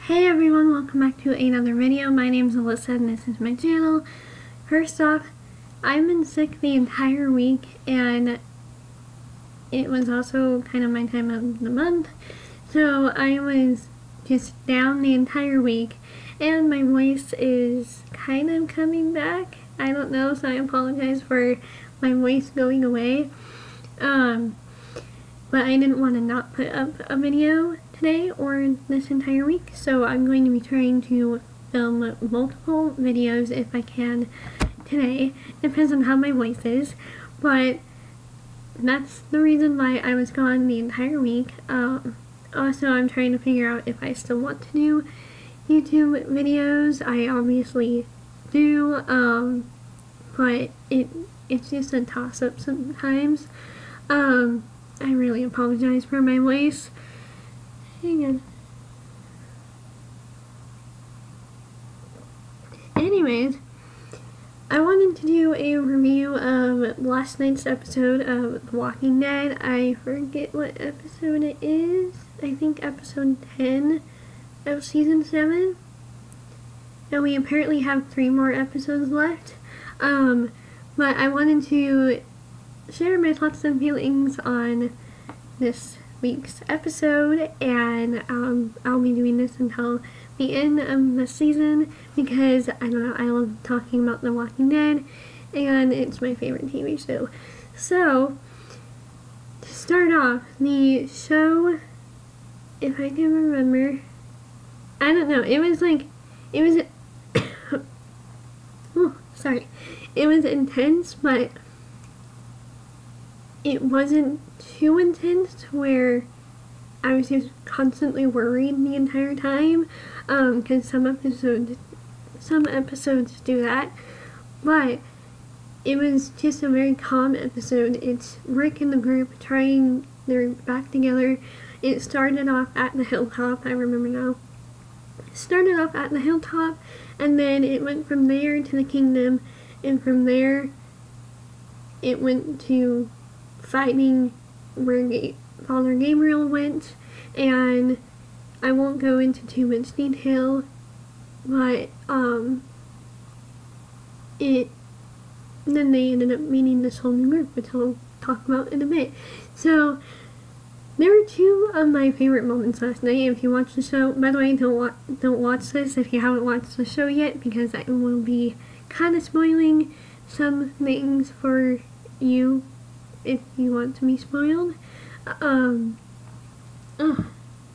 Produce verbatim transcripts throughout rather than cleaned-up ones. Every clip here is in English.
Hey everyone, welcome back to another video. My name is Alyssa and this is my channel. First off, I've been sick the entire week and it was also kind of my time of the month. So I was just down the entire week and my voice is kind of coming back. I don't know, so I apologize for my voice going away. Um, but I didn't want to not put up a video today or this entire week, so I'm going to be trying to film multiple videos if I can today. Depends on how my voice is, but that's the reason why I was gone the entire week. Um, also, I'm trying to figure out if I still want to do YouTube videos. I obviously do, um, but it it's just a toss-up sometimes. Um, I really apologize for my voice. Hang on. Anyways, I wanted to do a review of last night's episode of The Walking Dead. I forget what episode it is. I think episode ten of season seven. And we apparently have three more episodes left. Um, but I wanted to share my thoughts and feelings on this week's episode, and um, I'll be doing this until the end of the season because I don't know, I love talking about The Walking Dead and it's my favorite T V show. So to start off, the show, if I can remember, I don't know, it was like, it was oh, sorry, it was intense, but it wasn't too intense where I was just constantly worried the entire time, um, because some episodes, some episodes do that, but it was just a very calm episode. It's Rick and the group trying their back together. It started off at the hilltop, I remember now. It started off at the hilltop, and then it went from there to the kingdom, and from there it went to fighting where Ga- Father Gabriel went, and I won't go into too much detail, but um, it then they ended up meeting this whole new group, which I'll talk about in a bit. So there were two of my favorite moments last night. If you watched the show, by the way, don't wa- don't watch this if you haven't watched the show yet, because I will be kind of spoiling some things for you if you want to be spoiled. Um, oh.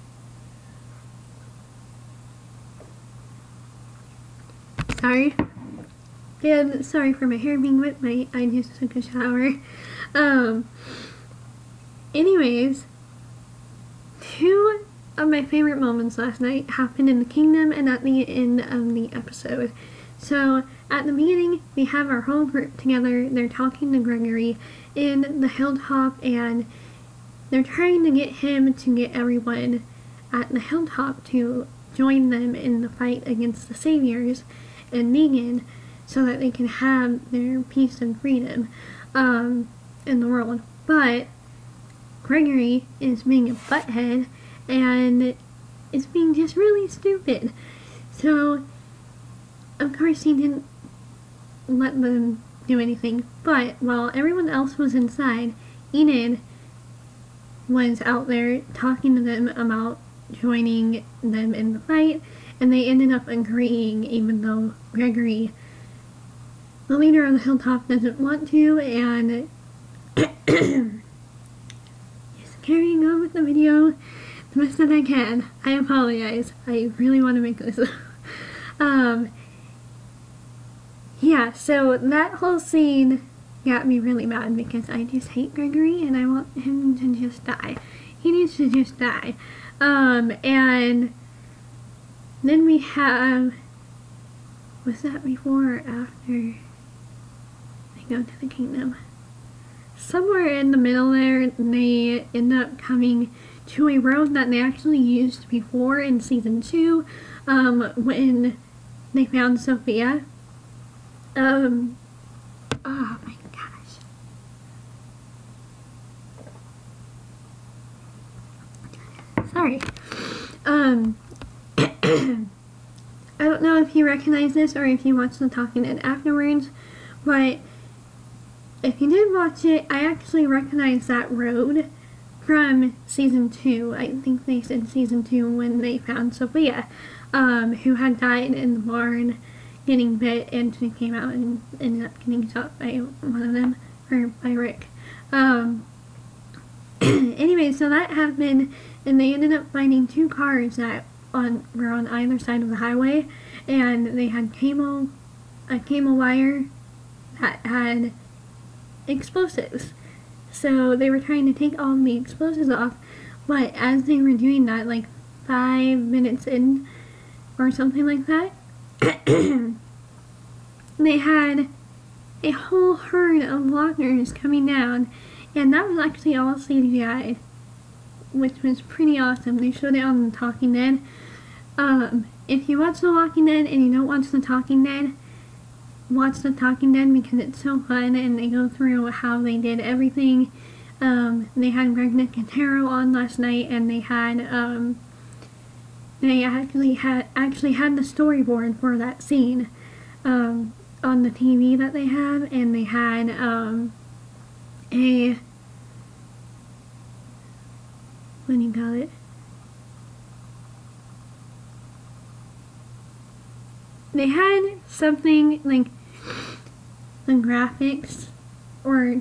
Sorry. And sorry for my hair being wet. My, I just took a shower. Um, anyways, two of my favorite moments last night happened in the kingdom and at the end of the episode. So, at the beginning, we have our whole group together. They're talking to Gregory in the hilltop, and they're trying to get him to get everyone at the hilltop to join them in the fight against the Saviors and Negan, so that they can have their peace and freedom um, in the world. But Gregory is being a butthead and is being just really stupid. So, of course, he didn't let them do anything, but while everyone else was inside, Enid was out there talking to them about joining them in the fight, and they ended up agreeing, even though Gregory, the leader of the hilltop, doesn't want to, and just carrying on with the video the best that I can. I apologize. I really want to make this. um, Yeah, so that whole scene got me really mad because I just hate Gregory and I want him to just die. He needs to just die. Um, and then we have, was that before or after they go to the kingdom? Somewhere in the middle there, they end up coming to a road that they actually used before in season two, um, when they found Sophia. Um, oh my gosh. Sorry. Um, I don't know if you recognize this or if you watched The Talking Dead afterwards, but if you did watch it, I actually recognize that road from season two. I think they said season two when they found Sophia, um, who had died in the barn getting bit, and she came out and ended up getting shot by one of them, or by Rick. Um, anyway, so that happened, and they ended up finding two cars that on were on either side of the highway, and they had cable, a cable wire that had explosives. So they were trying to take all the explosives off, but as they were doing that, like five minutes in, or something like that, they had a whole herd of walkers coming down, and that was actually all C G I, which was pretty awesome. They showed it on The Talking Dead. Um, if you watch The Walking Dead and you don't watch The Talking Dead, watch The Talking Dead because it's so fun, and they go through how they did everything. Um, they had Greg Nicotero on last night, and they had, um, they actually had, actually had the storyboard for that scene, um, on the T V that they have, and they had, um, a, what do you call it? They had something like the graphics, or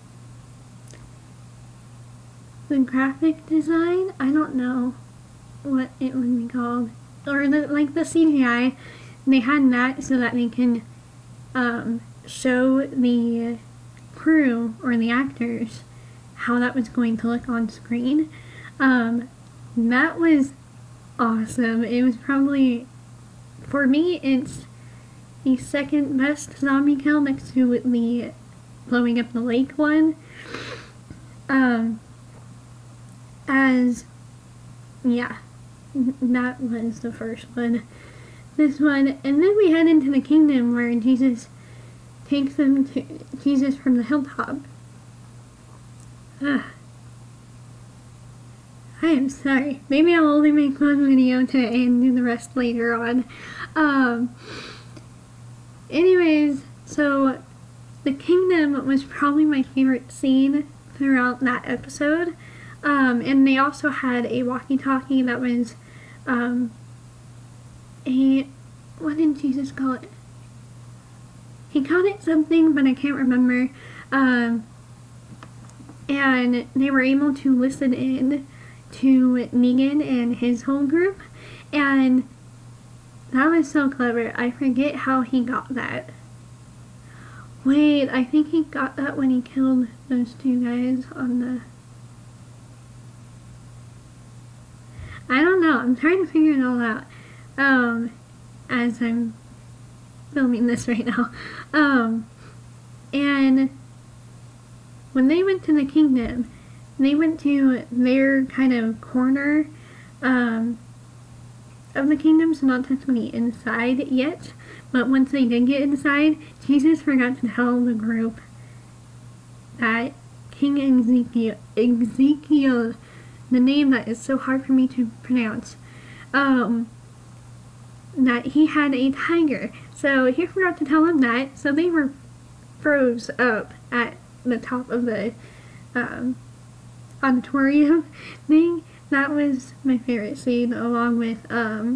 the graphic design, I don't know what it would be called, or the, like the C G I, they had that so that they can um, show the crew or the actors how that was going to look on screen. Um, that was awesome. It was probably, for me, it's the second best zombie kill next to the blowing up the lake one. Um, as, yeah, that was the first one. This one, and then we head into the kingdom where Jesus takes them to, Jesus from the hilltop. Ah. I am sorry. Maybe I'll only make one video today and do the rest later on. Um, anyways, so the kingdom was probably my favorite scene throughout that episode. Um, and they also had a walkie-talkie that was, um, a, what did Jesus call it? He called it something, but I can't remember. Um, and they were able to listen in to Negan and his whole group, and that was so clever. I forget how he got that. Wait, I think he got that when he killed those two guys on the... I don't know, I'm trying to figure it all out, um, as I'm filming this right now. Um, and when they went to the kingdom, they went to their kind of corner um, of the kingdom, so not technically inside yet, but once they did get inside, Jesus forgot to tell the group that King Ezekiel, Ezekiel, the name that is so hard for me to pronounce, um, that he had a tiger. So he forgot to tell them that, so they were froze up at the top of the um, auditorium thing. That was my favorite scene, along with um,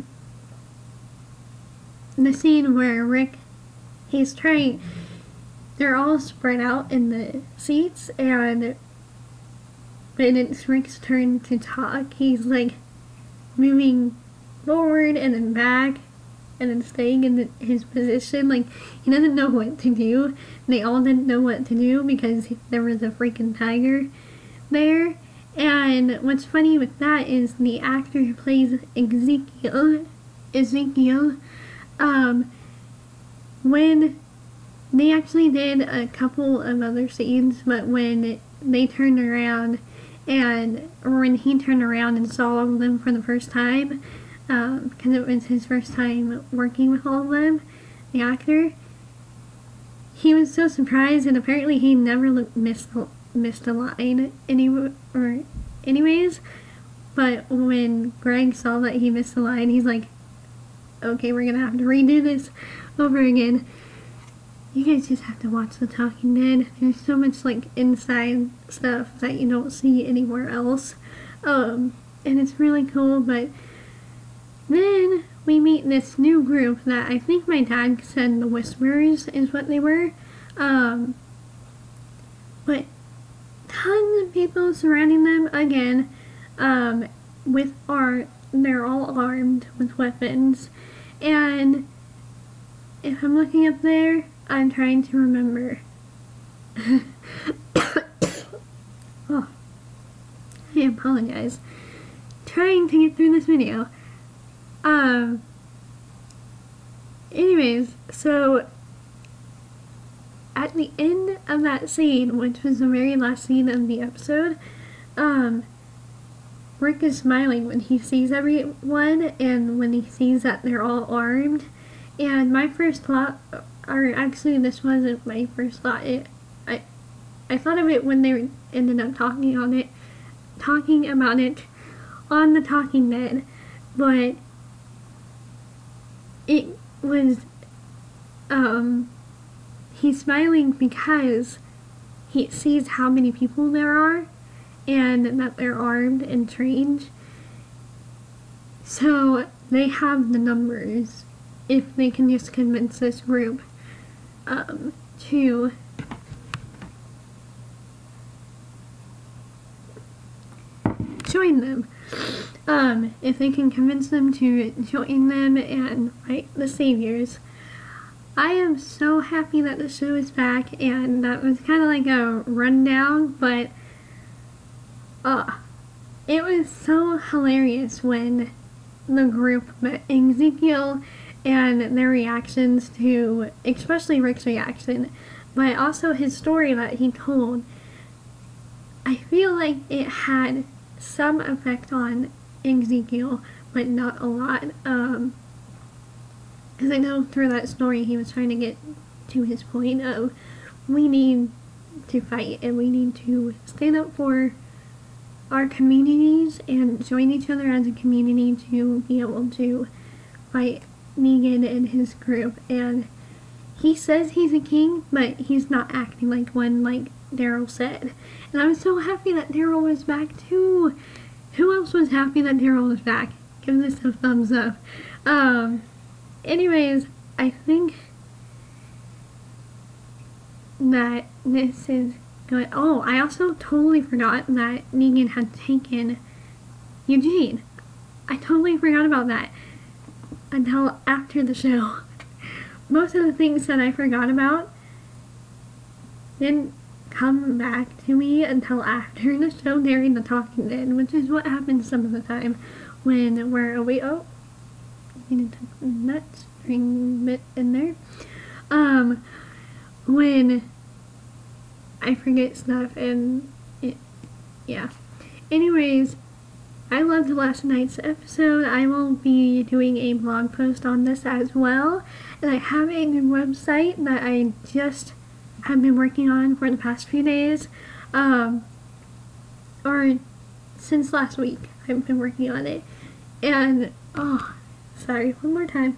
the scene where Rick, he's trying, they're all spread out in the seats, and when it's Rick's turn to talk, he's like moving forward and then back and then staying in the, his position. Like, he doesn't know what to do. They all didn't know what to do because there was a freaking tiger there. And what's funny with that is the actor who plays Ezekiel, Ezekiel, um, when they actually did a couple of other scenes, but when they turned around and, or when he turned around and saw all of them for the first time, um, because it was his first time working with all of them, the actor, he was so surprised, and apparently he never looked, missed, missed a line any, or anyways, but when Greg saw that he missed a line, he's like, okay, we're gonna have to redo this over again. You guys just have to watch The Talking Dead. There's so much like inside stuff that you don't see anywhere else. Um, and it's really cool, but then we meet this new group that I think my dad said the Whisperers is what they were. Um, but tons of people surrounding them again, um, with our, they're all armed with weapons. And if I'm looking up there, I'm trying to remember. Oh, I apologize. Trying to get through this video. Um, anyways, so at the end of that scene, which was the very last scene of the episode, um, Rick is smiling when he sees everyone and when he sees that they're all armed. And my first thought, or actually this wasn't my first thought, it, I, I thought of it when they ended up talking on it, talking about it on The Talking Dead, but it was, um, he's smiling because he sees how many people there are and that they're armed and trained. So they have the numbers if they can just convince this group um, to join them. Um, if they can convince them to join them and fight the Saviors. I am so happy that the show is back, and that was kind of like a rundown, but uh, it was so hilarious when the group met Ezekiel and their reactions to, especially Rick's reaction, but also his story that he told. I feel like it had some effect on Ezekiel, but not a lot. Um, because I know through that story he was trying to get to his point of we need to fight and we need to stand up for our communities and join each other as a community to be able to fight Negan and his group. And he says he's a king, but he's not acting like one, like Daryl said. And I was so happy that Daryl was back too. Who else was happy that Daryl was back? Give this a thumbs up. Um, anyways, I think that this is good. Oh, I also totally forgot that Negan had taken Eugene. I totally forgot about that until after the show. Most of the things that I forgot about didn't come back to me until after the show during The Talking Dead, which is what happens some of the time when we're away. Oh, I need to tuck that string bit in there. Um, when I forget stuff and it, yeah. Anyways, I loved last night's episode. I will be doing a blog post on this as well, and I have a new website that I just have been working on for the past few days, um, or since last week. I've been working on it, and oh, sorry, one more time.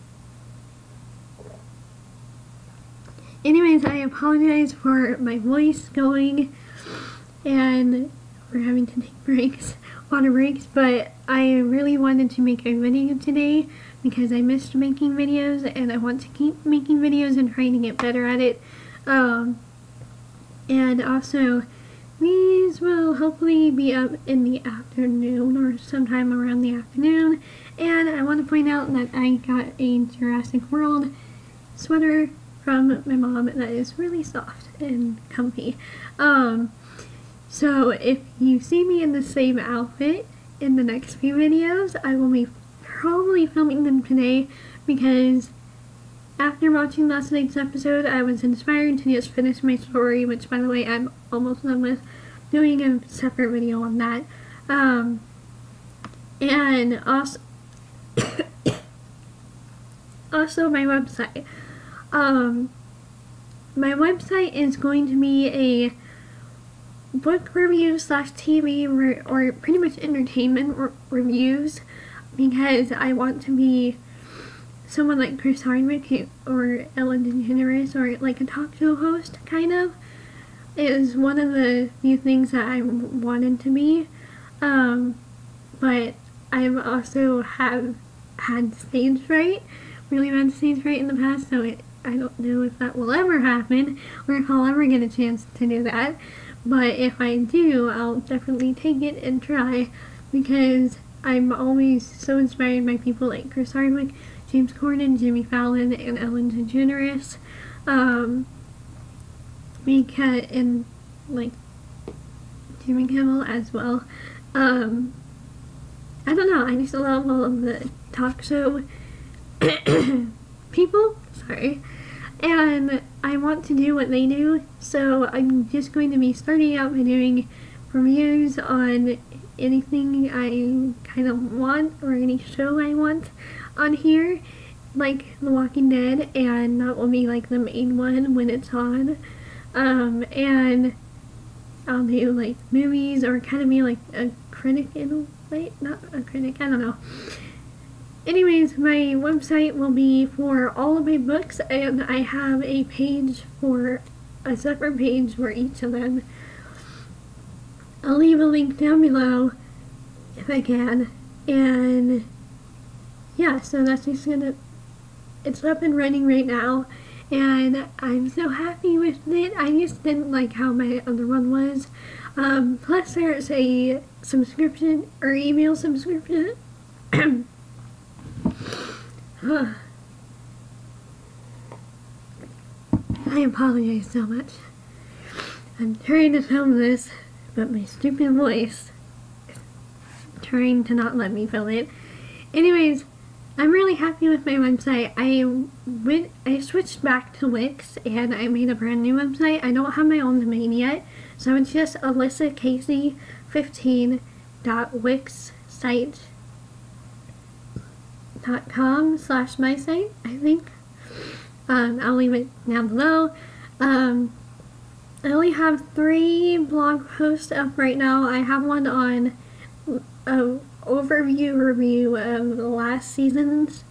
Anyways, I apologize for my voice going and for having to take breaks, water breaks, but I really wanted to make a video today because I missed making videos and I want to keep making videos and trying to get better at it. Um, and also, these will hopefully be up in the afternoon or sometime around the afternoon. And I want to point out that I got a Jurassic World sweater from my mom that is really soft and comfy. Um, so if you see me in the same outfit in the next few videos, I will be probably filming them today because after watching last night's episode, I was inspired to just finish my story, which, by the way, I'm almost done with, doing a separate video on that. Um, and also, also my website. Um, my website is going to be a book review slash T V re or pretty much entertainment re reviews because I want to be someone like Chris Hardwick or Ellen DeGeneres, or like a talk show host, kind of. It was one of the few things that I wanted to be. Um, but I've also have had stage fright, really bad stage fright in the past, so it, I don't know if that will ever happen, or if I'll ever get a chance to do that. But if I do, I'll definitely take it and try, because I'm always so inspired by people like Chris Hardwick, James Corden, Jimmy Fallon, and Ellen DeGeneres. Um, because, and like Jimmy Kimmel as well. Um, I don't know, I just love all of the talk show people, sorry, and I want to do what they do, so I'm just going to be starting out by doing reviews on anything I kind of want, or any show I want on here, like The Walking Dead, and that will be like the main one when it's on. Um, and I'll do like movies, or kind of be like a critic in a way, not a critic, I don't know. Anyways, my website will be for all of my books, and I have a page for, a separate page for each of them. I'll leave a link down below if I can, and yeah, so that's just gonna, it's up and running right now, and I'm so happy with it. I just didn't like how my other one was. Um, plus there's a subscription, or email subscription. I apologize so much. I'm trying to film this, but my stupid voice is trying to not let me film it. Anyways, I'm really happy with my website. I went, I switched back to Wix, and I made a brand new website. I don't have my own domain yet, so it's just alyssa casey fifteen dot wixsite dot com slash my site, I think. Um, I'll leave it down below. Um, I only have three blog posts up right now. I have one on a overview review of the last season's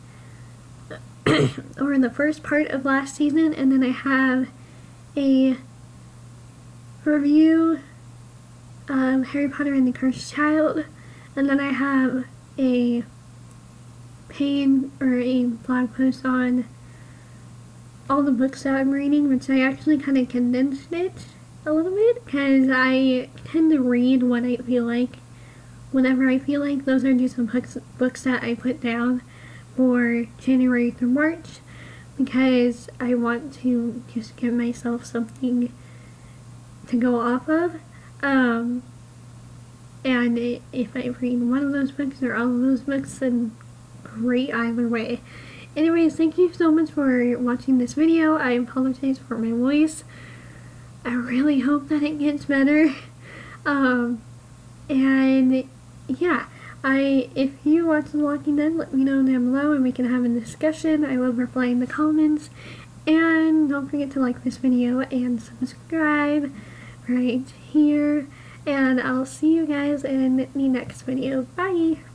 or the first part of last season, and then I have a review of Harry Potter and the Cursed Child, and then I have a page or a blog post on all the books that I'm reading, which I actually kind of condensed it a little bit, because I tend to read what I feel like whenever I feel like. Those are just some books, books that I put down for January through March, because I want to just give myself something to go off of. Um, and it, if I read one of those books or all of those books, then great either way. Anyways, thank you so much for watching this video. I apologize for my voice. I really hope that it gets better. Um, and yeah, I if you watch The Walking Dead, let me know down below and we can have a discussion. I love replying to comments. And don't forget to like this video and subscribe right here. And I'll see you guys in the next video. Bye!